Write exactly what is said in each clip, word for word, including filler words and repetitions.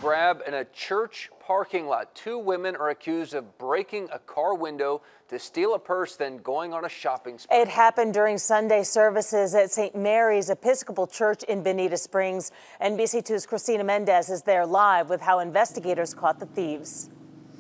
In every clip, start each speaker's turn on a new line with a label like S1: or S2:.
S1: grab in a church parking lot. Two women are accused of breaking a car window to steal a purse, then going on a shopping spree.
S2: It happened during Sunday services at Saint Mary's Episcopal Church in Bonita Springs. N B C two's Christina Mendez is there live with how investigators caught the thieves.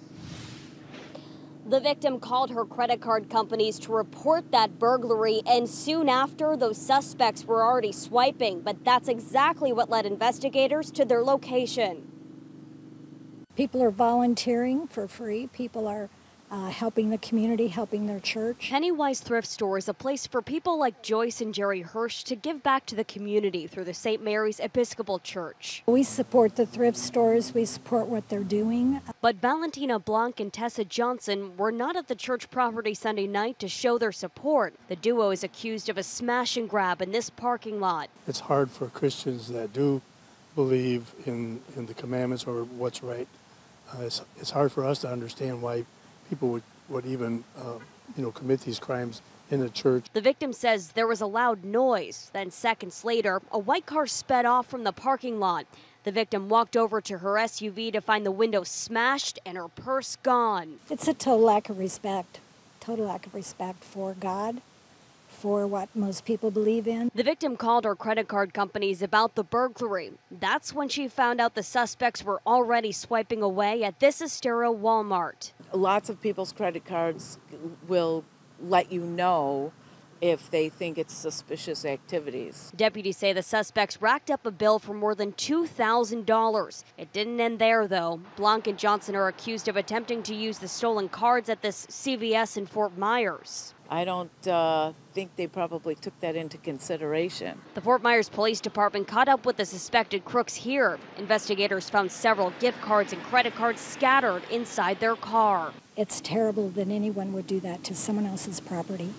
S3: The victim called her credit card companies to report that burglary, and soon after, those suspects were already swiping. But that's exactly what led investigators to their location.
S4: People are volunteering for free. People are uh, helping the community, helping their church.
S3: Pennywise Thrift Store is a place for people like Joyce and Jerry Hirsch to give back to the community through the Saint Mary's Episcopal Church.
S4: We support the thrift stores. We support what they're doing.
S3: But Valentina Blanc and Tessa Johnson were not at the church property Sunday night to show their support. The duo is accused of a smash and grab in this parking lot.
S5: It's hard for Christians that do believe in, in the commandments or what's right. Uh, it's, it's hard for us to understand why people would, would even, uh, you know, commit these crimes in the church.
S3: The victim says there was a loud noise. Then seconds later, a white car sped off from the parking lot. The victim walked over to her S U V to find the window smashed and her purse gone.
S4: It's a total lack of respect, total lack of respect for God, for what most people believe in.
S3: The victim called her credit card companies about the burglary. That's when she found out the suspects were already swiping away at this Estero Walmart.
S6: Lots of people's credit cards will let you know if they think it's suspicious activities.
S3: Deputies say the suspects racked up a bill for more than two thousand dollars. It didn't end there, though. Blanc and Johnson are accused of attempting to use the stolen cards at this C V S in Fort Myers.
S6: I don't uh, think they probably took that into consideration.
S3: The Fort Myers Police Department caught up with the suspected crooks here. Investigators found several gift cards and credit cards scattered inside their car.
S4: It's terrible that anyone would do that to someone else's property.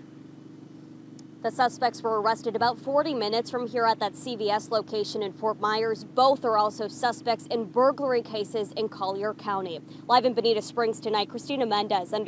S3: The suspects were arrested about forty minutes from here at that C V S location in Fort Myers. Both are also suspects in burglary cases in Collier County. Live in Bonita Springs tonight, Christina Mendez.